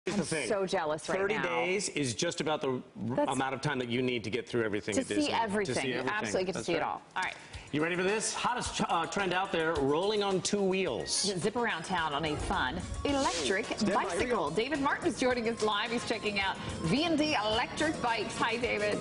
Here's the thing. So jealous right now. 30 days is just about the amount of time that you need to get through everything at Disney. See everything. To see everything. You absolutely get to see it all. All right. You ready for this? Hottest trend out there, rolling on two wheels. You zip around town on a fun electric bicycle. David Martin is joining us live. He's checking out V&D Electric Bikes. Hi, David.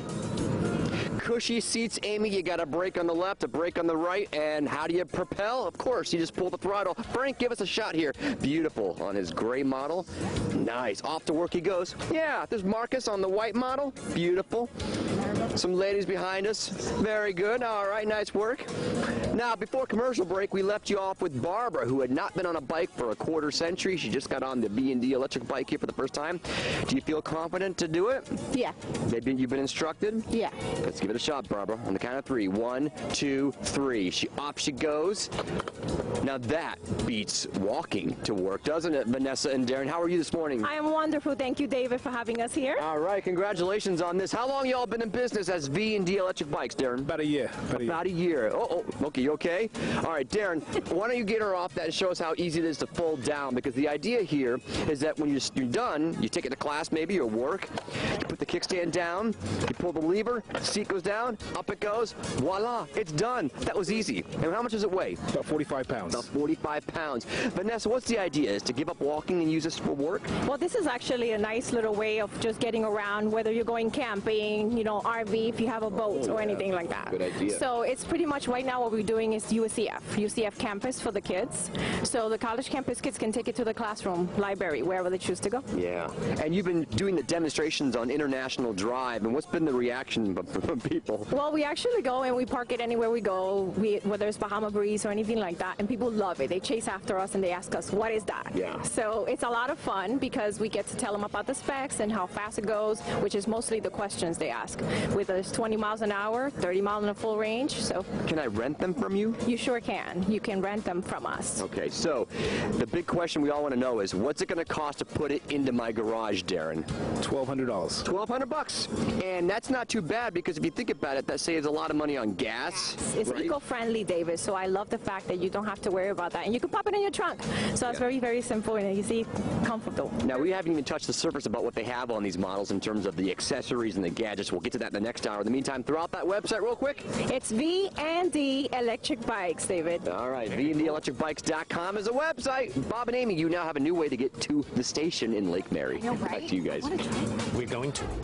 Cushy seats, Amy. You got a brake on the left, a brake on the right, and how do you propel? Of course, you just pull the throttle. Frank, give us a shot here. Beautiful on his gray model. Nice. Off to work he goes. Yeah, there's Marcus on the white model. Beautiful. Some ladies behind us. Very good. All right, nice work. Now, before commercial break, we left you off with Barbara, who had not been on a bike for a quarter century. She just got on the V&D electric bike here for the first time. Do you feel confident to do it? Yeah. You've been instructed? Yeah. Let's give it a shot, Barbara. On the count of 3. 1, 2, 3. Off she goes. Now that beats walking to work, doesn't it, Vanessa and Darren? How are you this morning? I am wonderful. Thank you, David, for having us here. All right, congratulations on this. How long y'all been in business as V&D Electric Bikes, Darren? About a year. About a year. Oh, okay, you okay? All right, Darren, why don't you get her off that and show us how easy it is to fold down? Because the idea here is that when you're done, you take it to class maybe or work, you put the kickstand down, you pull the lever, seat goes down, up it goes, voila, it's done. That was easy. And how much does it weigh? About 45 pounds. About 45 pounds. Vanessa, what's the idea? Is to give up walking and use this for work? Well, this is actually a nice little way of just getting around, whether you're going camping, you know, RV, if you have a boat or anything like that. Good idea. So it's pretty much right now what we're doing is UCF campus for the kids. So the college campus kids can take it to the classroom, library, wherever they choose to go. Yeah. And you've been doing the demonstrations on International Drive, and what's been the reaction from people? Well, we actually go and we park it anywhere we go, whether it's Bahama Breeze or anything like that, and people love it. They chase after us and they ask us, what is that? Yeah. So it's a lot of fun because we get to tell them about the specs and how fast it goes, which is mostly the questions they ask. Whether it's 20 miles an hour, 30 miles in a full range. So can I rent them from you? You sure can. You can rent them from us. Okay, so the big question we all want to know is, what's it going to cost to put it into my garage, Darren? $1,200. $1,200. And that's not too bad, because if you think about it, that saves a lot of money on gas. It's right? eco-friendly, David, so I love the fact that you don't have to worry about that. And you can pop it in your trunk. So that's very, very simple and easy, comfortable. Now, we haven't even touched the surface about what they have on these models in terms of the accessories and the gadgets. We'll get to that in the next hour. In the meantime, throw out that website real quick. It's V&D Electric Bikes, David. All right, VandElectricBikes.com is a website. Bob and Amy, you now have a new way to get to the station in Lake Mary. I know, right? Back to you guys. We're going to.